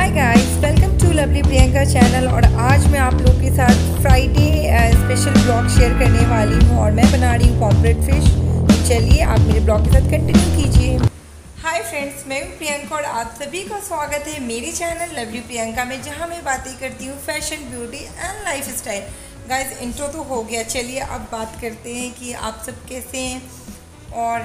Hi guys, welcome to lovely Priyanka channel. और आज मैं आप लोगों के साथ फ्राइडे स्पेशल ब्लॉग शेयर करने वाली हूँ और मैं बना रही हूँ पॉम्फ्रेट फ़िश। तो चलिए आप मेरे ब्लॉग के साथ कंटिन्यू कीजिए। हाय फ्रेंड्स, मैं हूँ प्रियंका और आप सभी का स्वागत है मेरे चैनल लवली प्रियंका में, जहाँ मैं बातें करती हूँ fashion, beauty and life style. Guys, intro तो हो गया, चलिए अब बात करते हैं कि आप सब कैसे हैं। और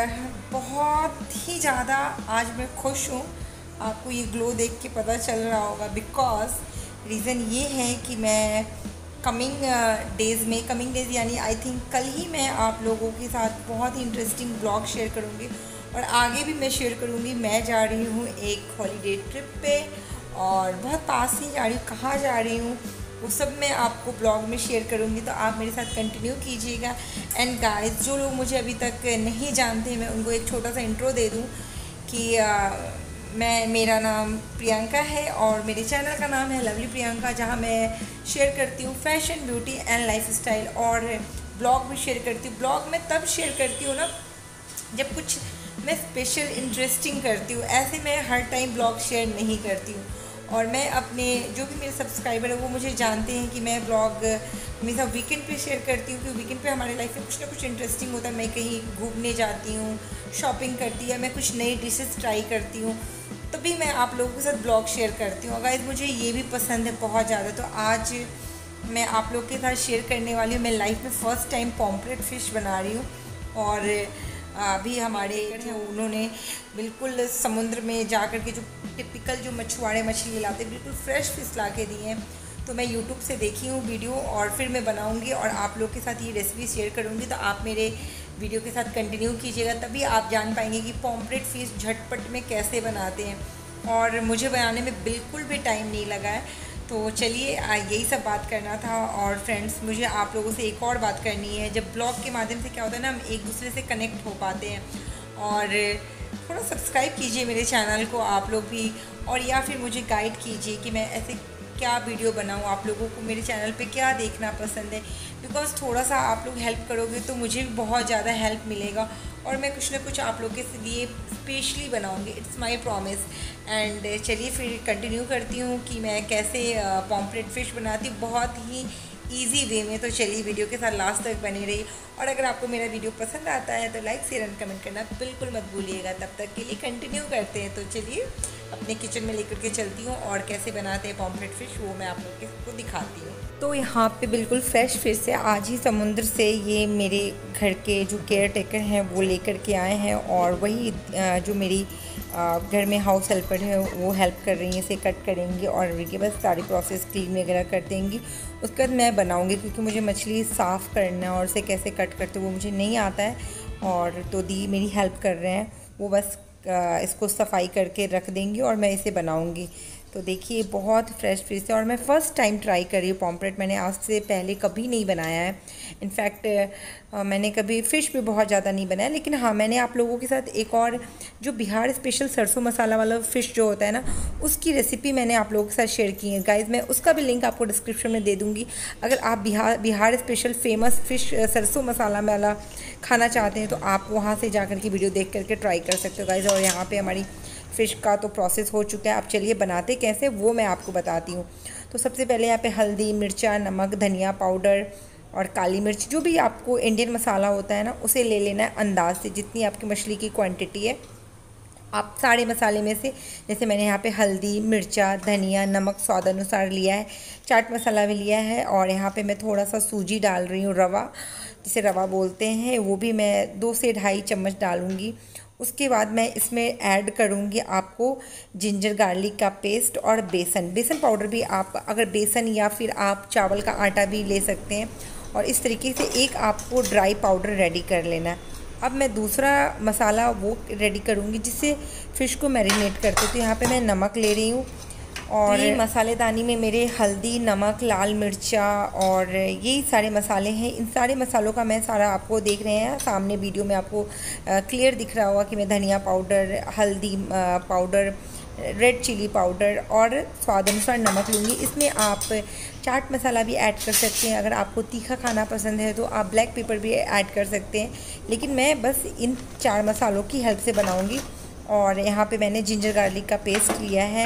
बहुत ही ज़्यादा आज मैं खुश हूँ, आपको ये ग्लो देख के पता चल रहा होगा। बिकॉज रीज़न ये है कि मैं कमिंग डेज़ यानी आई थिंक कल ही मैं आप लोगों के साथ बहुत ही इंटरेस्टिंग ब्लॉग शेयर करूँगी और आगे भी मैं शेयर करूँगी। मैं जा रही हूँ एक हॉलीडे ट्रिप पे और बहुत पास ही जा रही हूँ। कहाँ जा रही हूँ वो सब मैं आपको ब्लॉग में शेयर करूँगी, तो आप मेरे साथ कंटिन्यू कीजिएगा। एंड गाइस, जो लोग मुझे अभी तक नहीं जानते, मैं उनको एक छोटा सा इंट्रो दे दूँ कि मेरा नाम प्रियंका है और मेरे चैनल का नाम है लवली प्रियंका, जहाँ मैं शेयर करती हूँ fashion, beauty and life style और ब्लॉग भी शेयर करती हूँ। ब्लॉग में तब शेयर करती हूँ ना जब कुछ मैं स्पेशल इंटरेस्टिंग करती हूँ, ऐसे मैं हर टाइम ब्लॉग शेयर नहीं करती हूँ। और मैं अपने जो भी मेरे सब्सक्राइबर है वो मुझे जानते हैं कि मैं ब्लॉग हमेशा वीकेंड पे शेयर करती हूँ, क्योंकि वीकेंड पे हमारे लाइफ में कुछ ना कुछ इंटरेस्टिंग होता है। मैं कहीं घूमने जाती हूँ, शॉपिंग करती है, मैं कुछ नई डिशेस ट्राई करती हूँ, तो भी मैं आप लोगों के साथ ब्लॉग शेयर करती हूँ। गाइस, मुझे ये भी पसंद है बहुत ज़्यादा। तो आज मैं आप लोग के साथ शेयर करने वाली हूँ। मैं लाइफ में फ़र्स्ट टाइम पॉम्फ्रेट फ़िश बना रही हूँ और अभी हमारे जो उन्होंने बिल्कुल समुद्र में जा कर के जो टिपिकल जो मछुआरे मछली लाते बिल्कुल फ्रेश फिश ला के दिए हैं। तो मैं यूट्यूब से देखी हूँ वीडियो और फिर मैं बनाऊँगी और आप लोग के साथ ये रेसिपी शेयर करूँगी। तो आप मेरे वीडियो के साथ कंटिन्यू कीजिएगा, तभी आप जान पाएंगे कि पॉम्फ्रेट फ़िश झटपट में कैसे बनाते हैं। और मुझे बनाने में बिल्कुल भी टाइम नहीं लगा है। तो चलिए यही सब बात करना था। और फ्रेंड्स, मुझे आप लोगों से एक और बात करनी है। जब ब्लॉग के माध्यम से क्या होता है ना, हम एक दूसरे से कनेक्ट हो पाते हैं। और थोड़ा सब्सक्राइब कीजिए मेरे चैनल को आप लोग भी, और या फिर मुझे गाइड कीजिए कि मैं ऐसे क्या वीडियो बनाऊँ, आप लोगों को मेरे चैनल पे क्या देखना पसंद है। बिकॉज़ थोड़ा सा आप लोग हेल्प करोगे तो मुझे भी बहुत ज़्यादा हेल्प मिलेगा और मैं कुछ ना कुछ आप लोग के लिए स्पेशली बनाऊंगी। It's my promise. एंड चलिए फिर कंटिन्यू करती हूँ कि मैं कैसे पॉम्फ्रेट फ़िश बनाती हूँ बहुत ही ईजी वे में। तो चलिए वीडियो के साथ लास्ट तक बनी रही। और अगर आपको मेरा वीडियो पसंद आता है तो लाइक, शेयर एंड कमेंट करना बिल्कुल मत भूलिएगा। तब तक के लिए कंटिन्यू करते हैं। तो चलिए अपने किचन में लेकर के चलती हूँ और कैसे बनाते हैं पॉम्फ्रेट फ़िश वो मैं आप लोग को दिखाती हूँ। तो यहाँ पे बिल्कुल फ्रेश फिश है, आज ही समुद्र से ये मेरे घर के जो केयर टेकर हैं वो लेकर के आए हैं। और वही जो मेरी घर में हाउस हेल्पर है वो हेल्प कर रही हैं, इसे कट करेंगी और ये बस सारी प्रोसेस क्लीन वगैरह कर देंगी। उसके बाद मैं बनाऊंगी, क्योंकि मुझे मछली साफ़ करना और उसे कैसे कट करते वो मुझे नहीं आता है। और तो दी मेरी हेल्प कर रहे हैं, वो बस इसको सफाई करके रख देंगी और मैं इसे बनाऊंगी। तो देखिए बहुत फ्रेश फिश है और मैं फ़र्स्ट टाइम ट्राई कर रही हूँ पॉम्फ्रेट। मैंने आज से पहले कभी नहीं बनाया है। इनफैक्ट मैंने कभी फ़िश भी बहुत ज़्यादा नहीं बनाया, लेकिन हाँ मैंने आप लोगों के साथ एक और जो बिहार स्पेशल सरसों मसाला वाला फ़िश जो होता है ना, उसकी रेसिपी मैंने आप लोगों के साथ शेयर की है। गाइज़, मैं उसका भी लिंक आपको डिस्क्रिप्शन में दे दूँगी। अगर आप बिहार स्पेशल फेमस फ़िश सरसों मसाला वाला खाना चाहते हैं तो आप वहाँ से जा कर के वीडियो देख करके ट्राई कर सकते हो गाइज़। और यहाँ पर हमारी फ़िश का तो प्रोसेस हो चुका है। अब चलिए बनाते कैसे वो मैं आपको बताती हूँ। तो सबसे पहले यहाँ पे हल्दी, मिर्चा, नमक, धनिया पाउडर और काली मिर्च, जो भी आपको इंडियन मसाला होता है ना, उसे ले लेना है अंदाज से, जितनी आपकी मछली की क्वांटिटी है। आप सारे मसाले में से, जैसे मैंने यहाँ पे हल्दी, मिर्चा, धनिया, नमक स्वाद अनुसार लिया है, चाट मसाला भी लिया है। और यहाँ पे मैं थोड़ा सा सूजी डाल रही हूँ, रवा जिसे रवा बोलते हैं, वो भी मैं 2 से ढाई चम्मच डालूँगी। उसके बाद मैं इसमें ऐड करूँगी आपको जिंजर गार्लिक का पेस्ट और बेसन पाउडर भी, आप अगर बेसन या फिर आप चावल का आटा भी ले सकते हैं। और इस तरीके से एक आपको ड्राई पाउडर रेडी कर लेना है। अब मैं दूसरा मसाला वो रेडी करूँगी जिससे फ़िश को मैरिनेट करते। तो यहाँ पे मैं नमक ले रही हूँ और मसालेदानी में मेरे हल्दी, नमक, लाल मिर्चा और यही सारे मसाले हैं। इन सारे मसालों का मैं सारा आपको देख रहे हैं सामने वीडियो में, आपको क्लियर दिख रहा होगा कि मैं धनिया पाउडर, हल्दी पाउडर, रेड चिली पाउडर और स्वाद अनुसार नमक लूँगी। इसमें आप चाट मसाला भी ऐड कर सकते हैं। अगर आपको तीखा खाना पसंद है तो आप ब्लैक पेपर भी ऐड कर सकते हैं, लेकिन मैं बस इन 4 मसालों की हेल्प से बनाऊँगी। और यहाँ पे मैंने जिंजर गार्लिक का पेस्ट लिया है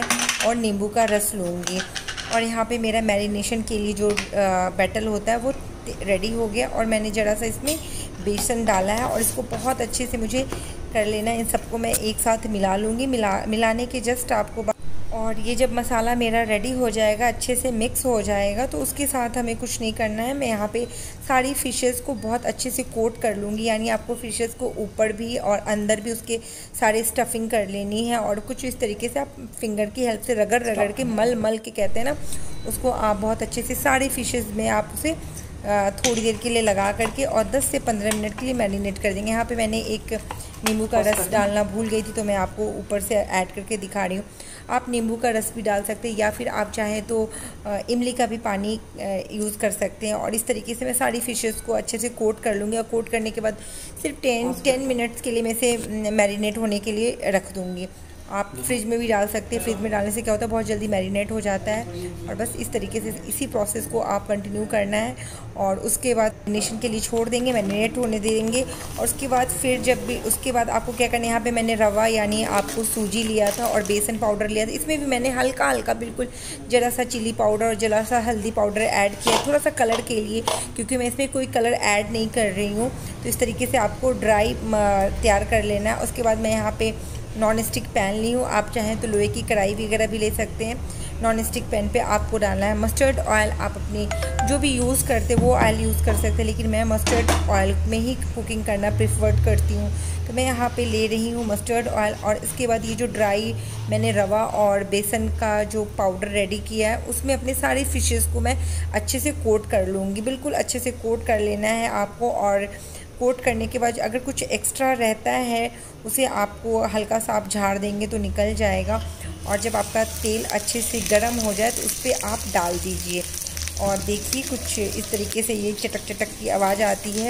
और नींबू का रस लूँगी। और यहाँ पे मेरा मैरिनेशन के लिए जो बैटर होता है वो रेडी हो गया। और मैंने ज़रा सा इसमें बेसन डाला है और इसको बहुत अच्छे से मुझे कर लेना है। इन सबको मैं एक साथ मिला लूँगी। मिलाने के जस्ट आपको और ये जब मसाला मेरा रेडी हो जाएगा, अच्छे से मिक्स हो जाएगा, तो उसके साथ हमें कुछ नहीं करना है। मैं यहाँ पे सारी फ़िशेज़ को बहुत अच्छे से कोट कर लूँगी, यानी आपको फ़िशेज़ को ऊपर भी और अंदर भी उसके सारे स्टफिंग कर लेनी है। और कुछ इस तरीके से आप फिंगर की हेल्प से रगड़ रगड़ के मल के कहते हैं ना, उसको आप बहुत अच्छे से सारे फ़िशेज़ में आप उसे थोड़ी देर के लिए लगा करके और 10 से 15 मिनट के लिए मैरिनेट कर देंगे। यहाँ पे मैंने एक नींबू का रस डालना भूल गई थी, तो मैं आपको ऊपर से ऐड करके दिखा रही हूँ। आप नींबू का रस भी डाल सकते हैं या फिर आप चाहें तो इमली का भी पानी यूज़ कर सकते हैं। और इस तरीके से मैं सारी फ़िशेज़ को अच्छे से कोट कर लूँगी। और कोट करने के बाद सिर्फ 10 मिनट्स के लिए मैं इसे मैरिनेट होने के लिए रख दूँगी। आप फ्रिज में भी डाल सकते हैं। फ्रिज में डालने से क्या होता है, बहुत जल्दी मैरिनेट हो जाता है। और बस इस तरीके से इसी प्रोसेस को आप कंटिन्यू करना है। और उसके बाद मैरिनेशन के लिए छोड़ देंगे, मैरिनेट होने देंगे। और उसके बाद फिर उसके बाद आपको क्या करना है, यहाँ पे मैंने रवा यानी आपको सूजी लिया था और बेसन पाउडर लिया था। इसमें भी मैंने हल्का हल्का बिल्कुल ज़रा सा चिली पाउडर और ज़रा सा हल्दी पाउडर ऐड किया, थोड़ा सा कलर के लिए, क्योंकि मैं इसमें कोई कलर ऐड नहीं कर रही हूँ। तो इस तरीके से आपको ड्राई तैयार कर लेना है। उसके बाद मैं यहाँ पे नॉन स्टिक पैन ली हूँ। आप चाहें तो लोहे की कढ़ाई वगैरह भी ले सकते हैं। नॉन स्टिक पैन पे आपको डालना है मस्टर्ड ऑयल। आप अपनी जो भी यूज़ करते वो ऑयल यूज़ कर सकते हैं, लेकिन मैं मस्टर्ड ऑयल में ही कुकिंग करना प्रेफर करती हूँ। तो मैं यहाँ पे ले रही हूँ मस्टर्ड ऑयल। और इसके बाद ये जो ड्राई मैंने रवा और बेसन का जो पाउडर रेडी किया है, उसमें अपने सारी फ़िशेज़ को मैं अच्छे से कोट कर लूँगी। बिल्कुल अच्छे से कोट कर लेना है आपको। और कोट करने के बाद अगर कुछ एक्स्ट्रा रहता है उसे आपको हल्का सा आप झाड़ देंगे तो निकल जाएगा। और जब आपका तेल अच्छे से गर्म हो जाए तो उस पर आप डाल दीजिए। और देखिए कुछ इस तरीके से ये चटक चटक की आवाज़ आती है।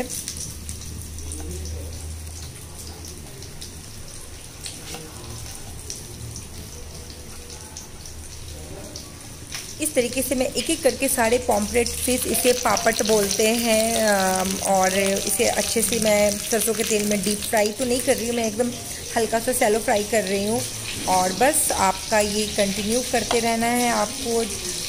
इस तरीके से मैं एक एक करके सारे पॉम्फ्रेट फिश, इसे पापड़ बोलते हैं, और इसे अच्छे से मैं सरसों के तेल में डीप फ्राई तो नहीं कर रही हूँ, मैं एकदम हल्का सा सैलो फ्राई कर रही हूँ। और बस आपका ये कंटिन्यू करते रहना है आपको।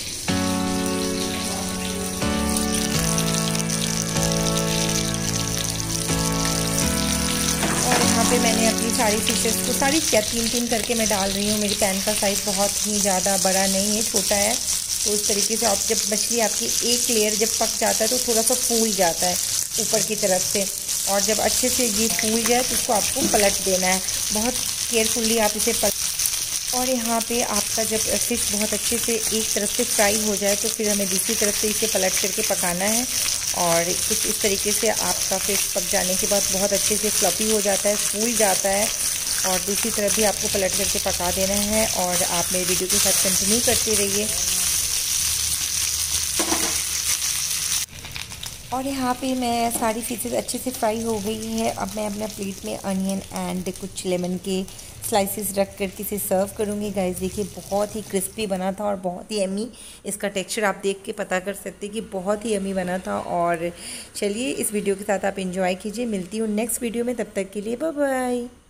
और यहाँ पे मैंने अपनी सारी फिशेस को क्या 3-3 करके मैं डाल रही हूँ। मेरी पैन का साइज़ बहुत ही ज़्यादा बड़ा नहीं है, छोटा है। तो इस तरीके से आप जब मछली आपकी एक लेयर जब पक जाता है तो थोड़ा सा फूल जाता है ऊपर की तरफ से। और जब अच्छे से ये फूल जाए तो इसको आपको पलट देना है, बहुत केयरफुली आप इसे और यहाँ पे आपका जब फिश बहुत अच्छे से एक तरफ से फ्राई हो जाए तो फिर हमें दूसरी तरफ से इसे पलट करके पकाना है। और कुछ इस तरीके से आपका फिश पक जाने के बाद बहुत अच्छे से फ्लफी हो जाता है, फूल जाता है। और दूसरी तरफ भी आपको पलट करके पका देना है। और आप मेरे वीडियो के साथ कंटिन्यू करते रहिए। और यहाँ पे मैं सारी फिशेस अच्छे से फ्राई हो गई है। अब मैं अपने प्लेट में अनियन एंड कुछ लेमन के स्लाइसेस रख करके इसे सर्व करूँगी। गाइस देखिए बहुत ही क्रिस्पी बना था और बहुत ही यम्मी। इसका टेक्सचर आप देख के पता कर सकते हैं कि बहुत ही यम्मी बना था। और चलिए इस वीडियो के साथ आप एंजॉय कीजिए। मिलती हूँ नेक्स्ट वीडियो में, तब तक के लिए बाय बाय।